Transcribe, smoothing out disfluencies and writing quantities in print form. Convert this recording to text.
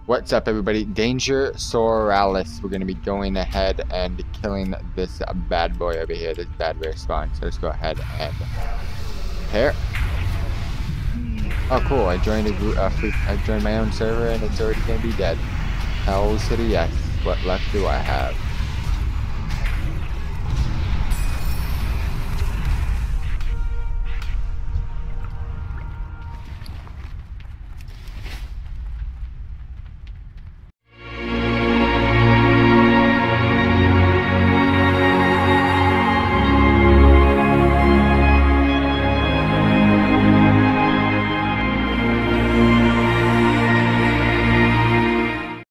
What's up, everybody? Danger Sorallus. We're going to be going ahead and killing this bad boy over here, this bad bear spawn. So let's go ahead and prepare. Oh, cool. I joined I joined my own server and it's already going to be dead. Hells to the yes. What luck do I have?